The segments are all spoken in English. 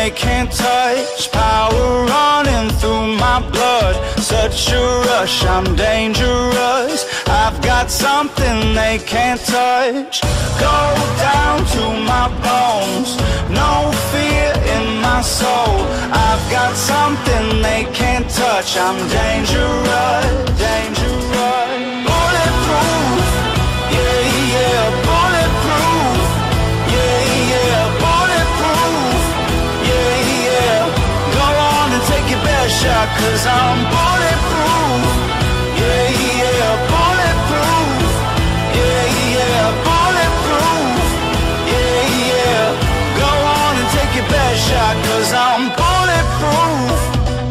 they can't touch. Power running through my blood, such a rush, I'm dangerous. I've got something they can't touch. Go down to my bones, no fear in my soul. I've got something they can't touch. I'm dangerous, dangerous. Bulletproof, yeah, yeah, bulletproof, yeah, yeah, bulletproof, yeah, yeah. Go on and take your best shot, 'cause I'm bulletproof, yeah, yeah, bulletproof, yeah, yeah, bulletproof, yeah, yeah. Go on and take your best shot, 'cause I'm bulletproof.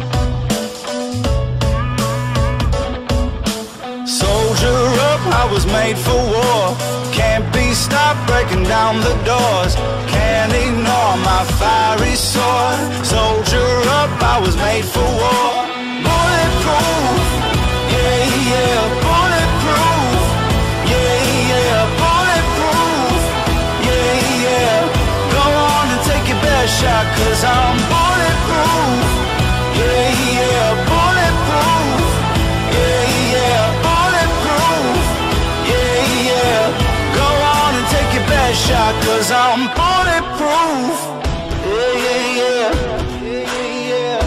Soldier up, I was made for war. Can't be stopped breaking down the doors. Can't ignore my fiery sword. Soldier up, I was made for war. Bulletproof, yeah, yeah, bulletproof, yeah, yeah, bulletproof, yeah, yeah. Go on and take your best shot, 'cause I'm bulletproof, yeah, yeah, bulletproof, yeah, yeah, bulletproof, yeah, yeah. Go on and take your best shot, 'cause I'm bulletproof, yeah, yeah, yeah, yeah, yeah.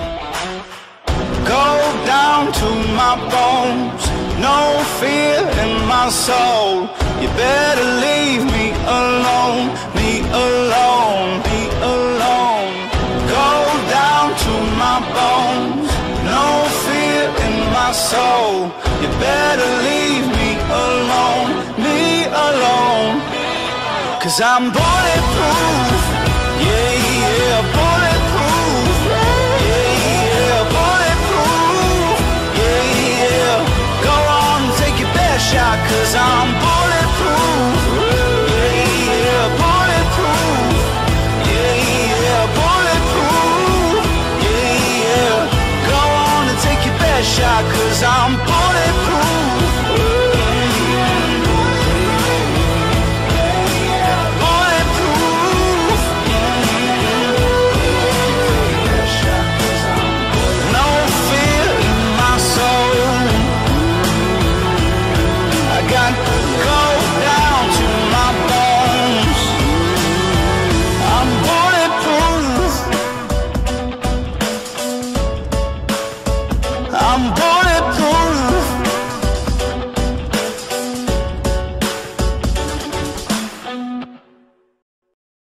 Go down to my bones, no fear in my soul. You better leave me alone, me alone, me alone. Go down to my bones, no fear in my soul. You better leave me alone, me alone. 'Cause I'm bulletproof, yeah, yeah, bulletproof, yeah, yeah, bulletproof, yeah, yeah. Go on and take your best shot, 'cause I'm bulletproof, yeah, yeah, bulletproof, yeah, yeah, bulletproof, yeah, yeah. Go on and take your best shot, 'cause I'm bulletproof. I'm